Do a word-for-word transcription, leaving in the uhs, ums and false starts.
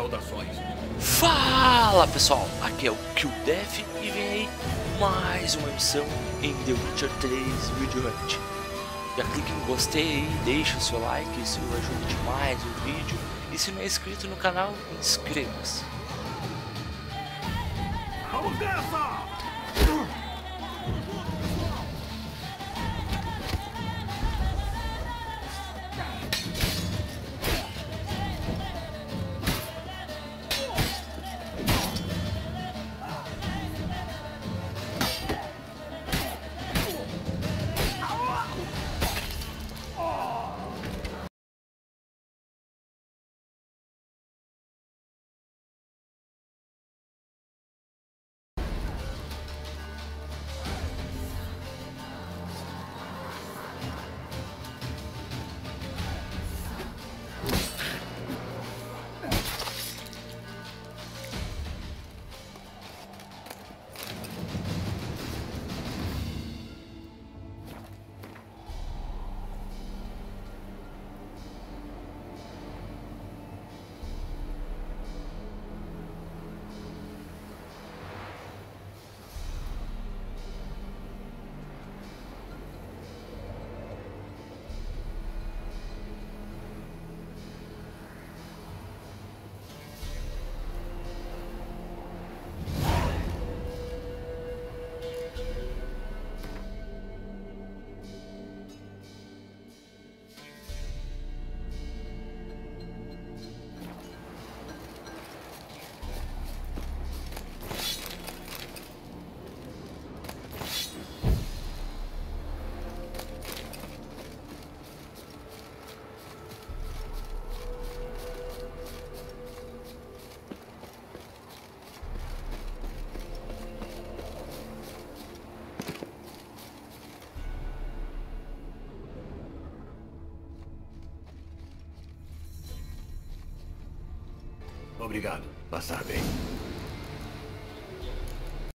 saudações. Fala pessoal, aqui é o KillDeath e vem aí mais uma missão em The Witcher três Video Hunt. Já clique em gostei aí, deixa o seu like, isso ajuda demais o vídeo. E se não é inscrito no canal, inscreva-se. Vamos nessa! Obrigado. Passar bem.